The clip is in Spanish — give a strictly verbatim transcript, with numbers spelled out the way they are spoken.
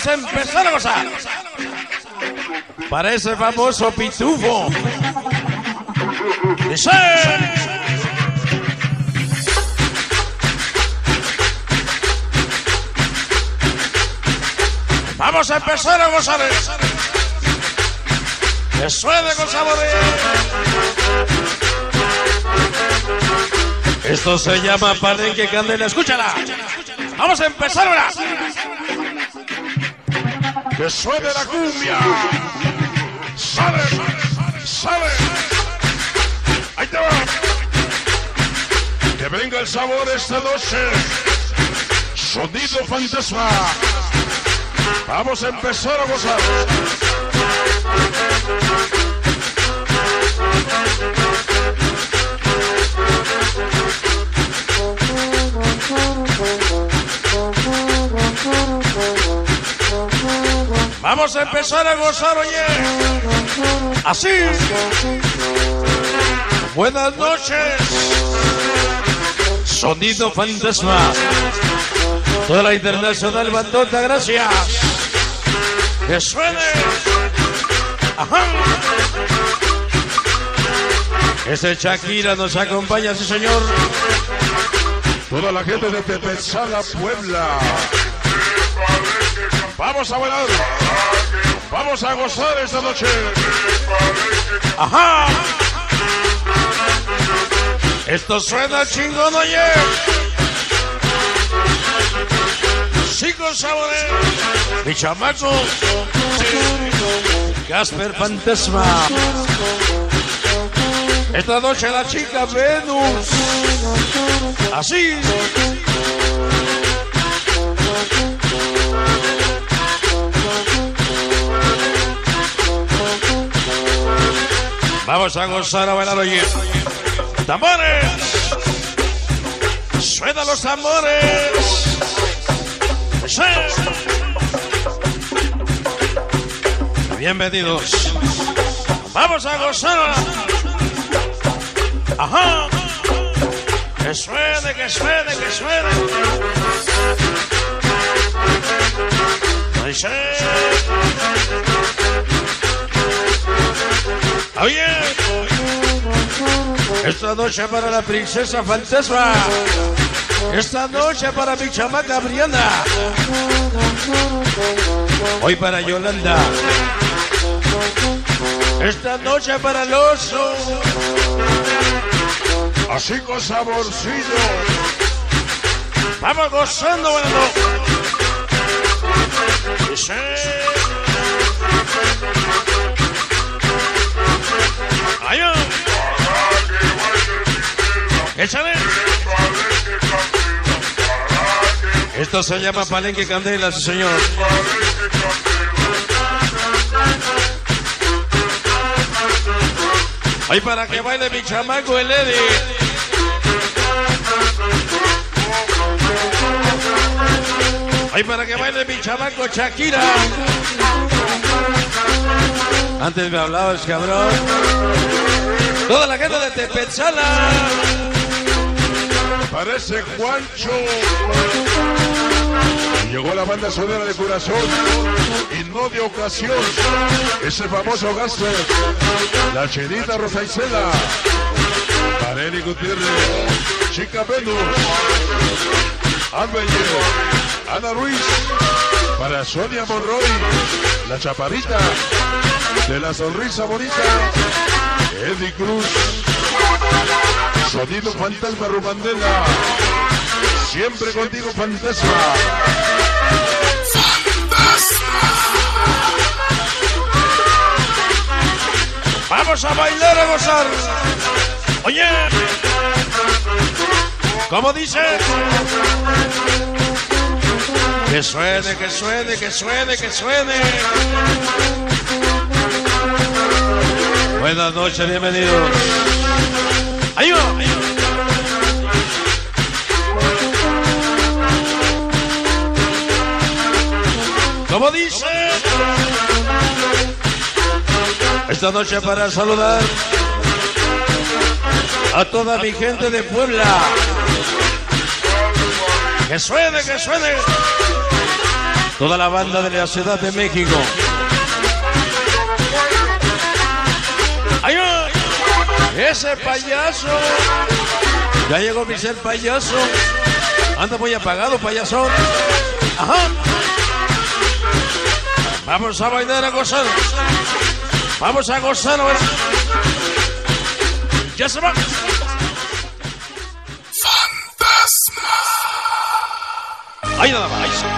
a empezar a gozar. Para ese famoso pitufo. Dice. Vamos a empezar a gozar. Que suene con sabores. Esto se llama Palenque Candela. Escúchala. Vamos a empezar ahora. Que suene la cumbia. Sale, sale. Ahí te va. Que venga el sabor esta noche. Sonido fantasma. Vamos a empezar a gozar. Vamos a empezar a gozar, oye. Así. Buenas noches. Sonido fantasma. Toda la internacional bandota, gracias. Que suene. Ajá. Ese Shakira nos acompaña, sí señor. Toda la gente de Tepezala, Puebla. Vamos a bailar. Vamos a gozar esta noche. Ajá. Esto suena chingón, oye. Cinco sabores. Mi chamaco. Gasper Fantasma. Esta noche la chica Venus. Así. Vamos a gozar, a bailar, oye. ¡Tambores! ¡Suenan los tambores! ¡Sí! Bienvenidos. Vamos a gozar. ¡Ajá! ¡Que suene, que suene, que suene! ¡Sí! Oye, esta noche para la princesa fantasma. Esta noche para mi chamaca Briana. Hoy para Yolanda. Esta noche para el oso. Así con saborcillo. Vamos gozando, bueno. Sí. ¡Ayú! ¡Échale! Esto se llama Palenque Candela, sí señor. Ahí para que baile mi chamaco el Eddie. Ahí para que baile mi chamaco Shakira. Antes me hablabas, cabrón. Toda la gente de Tepezala. Parece Juancho. Llegó la banda sonora de corazón y no de ocasión. Ese famoso Gasper. La Chelita Rosa Isela. Areli Gutiérrez. Chica Venus. Albert. Ana Ruiz. Para Sonia Monroy. La Chaparrita. De la sonrisa bonita. Eddie Cruz. Sonido fantasma Rumandela. Siempre contigo fantasma. Fantasma. Vamos a bailar, a gozar. Oye. ¿Cómo dice? Que suene, que suene, que suene, que suene. Buenas noches, bienvenidos. ¡Ayú! ¿Cómo dice? Esta noche para saludar a toda mi gente de Puebla. Que suene, que suene. Toda la banda de la Ciudad de México. ¡Ahí va! ¡Ese payaso! Ya llegó mi ser payaso. Anda muy apagado, payasón. Ajá. Vamos a bailar, a gozar. Vamos a gozar. Ya se va. Fantasma. Ahí nada más.